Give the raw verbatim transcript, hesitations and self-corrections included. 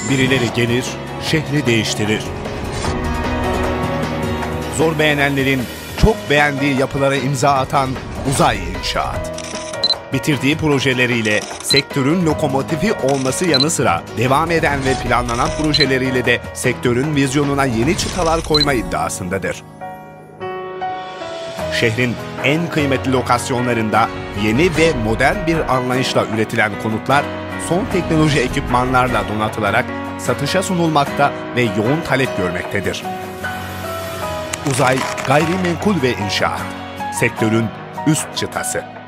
Birileri gelir, şehri değiştirir. Zor beğenenlerin çok beğendiği yapılara imza atan Uzay İnşaat. Bitirdiği projeleriyle sektörün lokomotifi olması yanı sıra devam eden ve planlanan projeleriyle de sektörün vizyonuna yeni çıtalar koyma iddiasındadır. Şehrin en kıymetli lokasyonlarında yeni ve modern bir anlayışla üretilen konutlar son teknoloji ekipmanlarla donatılarak satışa sunulmakta ve yoğun talep görmektedir. Uzay Gayrimenkul ve İnşaat, sektörün üst çıtası.